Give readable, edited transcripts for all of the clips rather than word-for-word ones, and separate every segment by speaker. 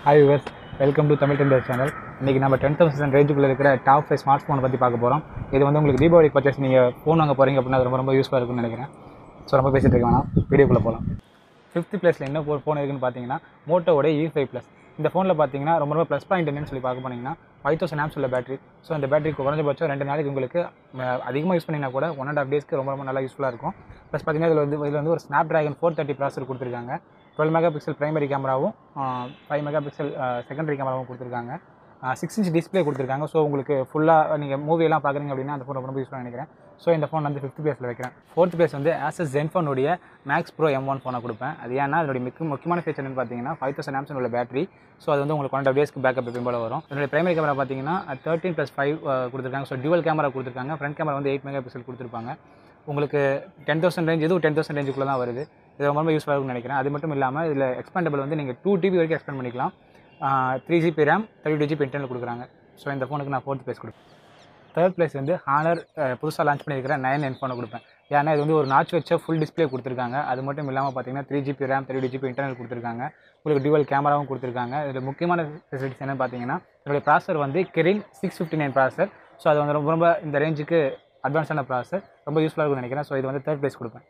Speaker 1: Hi viewers, welcome to Tamil Tender channel. இன்றைக்கி நம்ம 10,000 ரேஞ்சுக்குள்ளே இருக்கிற டாப் 5 ஸ்மார்ட் ஃபோனை பற்றி பார்க்க போகிறோம். இது வந்து உங்களுக்கு தீபாவளி பர்ச்சேஸ் நீங்கள் ஃபோன் வாங்க போகிறீங்க அப்படின்னா அது ரொம்ப யூஸ்ஃபுல்லாக இருக்குன்னு நினைக்கிறேன். ஸோ ரொம்ப பேசிகிட்டு இருக்க வேணாம், வீடியோக்குள்ளே போகலாம். 5th பிளேஸில் என்ன ஃபோன் இருக்குன்னு பார்த்தீங்கன்னா மோட்டோவோட E5 Plus. இந்த ஃபோனில் பார்த்தீங்கன்னா ரொம்ப ப்ளஸ் பாயிண்ட் என்னன்னு சொல்லி பார்க்க போனீங்கன்னா 5000 amps உள்ள பேட்டரி. ஸோ அந்த பேட்டரி குறைஞ்சபட்சம் 2 நாளைக்கு உங்களுக்கு அதிகமாக யூஸ் பண்ணிங்கன்னா கூட 1.5 daysக்கு ரொம்ப நல்லா யூஸ்ஃபுல்லாக இருக்கும். ப்ளஸ் பார்த்தீங்கன்னா இதில் வந்து ஒரு Snapdragon 430 ப்ராசர் கொடுத்துருக்காங்க. 12 மெகாபிக்சல் பிரைமரி கேமராவும் 5 மெகாபிக்சல் செகண்டரி கேமராவும் கொடுத்துருக்காங்க. 6 inch டிஸ்பிளே கொடுத்துருக்காங்க. ஸோ உங்களுக்கு ஃபுல்லாக நீங்கள் மூவியெல்லாம் பார்க்குறீங்க அப்படின்னா அந்த ஃபோன் ரொம்ப யூஸ்ஃபுல்லாக நினைக்கிறேன். ஸோ இந்த ஃபோன் வந்து 5th பிளேஸில் வைக்கிறேன். 4th பிளேஸ் வந்து Asus Zenfone Max Pro M1 ஃபோனை கொடுப்பேன். அது ஏன்னா அதனுடைய முக்கியமான ஃபீச்சர் என்னன்னு பார்த்தீங்கன்னா 5000 amps உள்ள பேட்டரி. ஸோ அது வந்து உங்களுக்கு 1.5 daysக்கு பேக்கப் எப்பயும் போல வரும். என்னுடைய பிரைமரி கேமரா பார்த்தீங்கன்னா 13+5 கொடுத்துருக்காங்க. ஸோ டியூவல் கேமரா கொடுத்துருக்காங்க. ஃப்ரண்ட் கேமரா வந்து 8 மெகாபிக்சல் கொடுத்துருப்பாங்க. உங்களுக்கு 10,000 ரேஞ்ச் இதுவும் 10,000 ரேஞ்சுக்குள்ளே தான் வருது. இது ரொம்ப யூஸ்ஃபுல்லாக இருக்கும்னு நினைக்கிறேன். அது மட்டும் இல்லாமல் இதில் எக்ஸ்பேண்டபிள் வந்து நீங்கள் 2 GB வரைக்கும் எக்ஸ்பேண்ட் பண்ணிக்கலாம். 3GB RAM 32GB இன்டர்னல் கொடுக்குறாங்க. ஸோ இந்த ஃபோனுக்கு நான் 4th பிளேஸ் கொடுப்பேன். 3rd பிளேஸ் வந்து Honor புதுசாக லான்ச் பண்ணியிருக்கிற 9N ஃபோனை கொடுப்பேன். ஏன்னா இது வந்து ஒரு நாச் வச்ச ஃபுல் டிஸ்பிளே கொடுத்துருக்காங்க. அது மட்டும் இல்லாமல் பார்த்தீங்கன்னா 3GB RAM 32GB இன்டர்னல் கொடுத்துருக்காங்க. உங்களுக்கு டியூவல் கேமராவும் கொடுத்துருக்காங்க. இதில் முக்கியமான ஃபெசிலிட்டிஸ் என்னென்னு பார்த்தீங்கன்னா இதோடைய ப்ராசர் வந்து Kirin 659 ப்ராசர். ஸோ அது வந்து ரொம்ப இந்த ரேஞ்சுக்கு அட்வான்ஸான ப்ராசர், ரொம்ப யூஸ்ஃபுல்லாக இருக்கும்னு நினைக்கிறேன். ஸோ இது வந்து 3rd பிளேஸ் கொடுப்பேன்.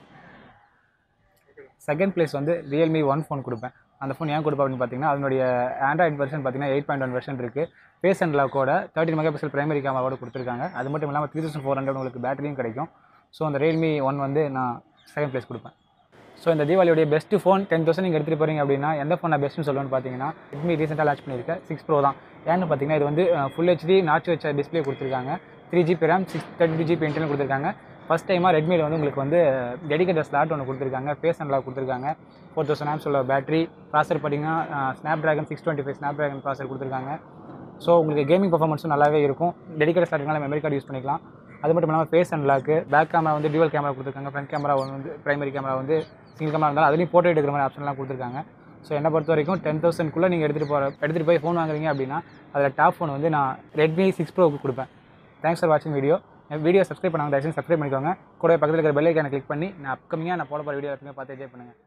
Speaker 1: 2nd பிளேஸ் வந்து Realme 1 ஃபோன் கொடுப்பேன். அந்த ஃபோன் ஏன் கொடுப்பேன் அப்படின்னு பார்த்தீங்கன்னா அதனுடைய ஆண்ட்ராய்டு வெர்ஷன் பார்த்தீங்கன்னா 8.1 வெர்ஷன் இருக்குது. ஃபேஸ் அண்ட் லாக்கோட 13 மெகாபிக்சல் பிரைமரி கேமராவோட கொடுத்துருக்காங்க. அது மட்டும் இல்லாமல் 3400 உங்களுக்கு பேட்டரியும் கிடைக்கும். ஸோ அந்த Realme 1 வந்து நான் 2nd பிளேஸ் கொடுப்பேன். ஸோ இந்த தீபாவளியோடைய பெஸ்ட் ஃபோன் 10,000 நீங்கள் எடுத்துகிட்டு போகிறீங்க அப்படின்னா எந்த ஃபோன் நான் பெஸ்ட்டுன்னு சொல்லுவேன்னு பார்த்தீங்கன்னா Redmi ரீசெண்டாக லான்ச் பண்ணியிருக்கேன் 6 Pro தான். ஏன்னு பார்த்தீங்கன்னா இது வந்து ஃபுல் HD நாச்சு வச்ச டிஸ்பிளே கொடுத்துருக்காங்க. 3GB RAM 32GB இன்டர்னல் கொடுத்துருக்காங்க. ஃபஸ்ட் டைமாக ரெட்மியில் வந்து உங்களுக்கு வந்து டெடிகேட்டட் ஸ்லாட் ஒன்று கொடுத்துருக்காங்க. ஃபேஸ் அண்ட் லாக் கொடுத்துருக்காங்க. 4000 amps உள்ள பேட்டரி. ப்ராசர் பார்த்தீங்கன்னா Snapdragon 625 Snapdragon ப்ராசர் கொடுத்துருக்காங்க. ஸோ உங்களுக்கு கேமிங் பர்ஃபார்மன்ஸும் நல்லாவே இருக்கும். டெடிகேட்டட் ஸ்லாட்னால மெமரி கார்டு யூஸ் பண்ணிக்கலாம். அது மட்டும் இல்லாமல் face and lock, back camera வந்து டியூவல் கேமரா கொடுத்துருக்காங்க. ஃப்ரண்ட் கேமரா வந்து பிரைமரி கேமரா வந்து சிங்கிள் கேமரா இருந்தாலும் அதுலேயும் ஃபோட்டோ எடுக்கிற மாதிரி ஆப்ஷன்லாம் கொடுத்துருக்காங்க. ஸோ என்னை பொறுத்த வரைக்கும் 10,000க்குள்ளே நீங்கள் எடுத்துகிட்டு போய் ஃபோன் வாங்குறீங்க அப்படின்னா அதில் டாப் ஃபோன் வந்து நான் Redmi 6 Proக்கு கொடுப்பேன். தேங்க்ஸ் ஃபார் வாட்சிங் வீடியோ சப்ஸ்கிரைப் பண்ணாங்க, தயவுசெய்து சப்ஸ்கிரைப் பண்ணிக்கோங்க. கூட பக்கத்தில் இருக்கிற பெல் ஐக்கானை கிளிக் பண்ணி நான் அப்கமிங்காக நான் போட போகிற வீடியோ எப்பவுமே பார்த்து என்ஜாய் பண்ணுங்கள்.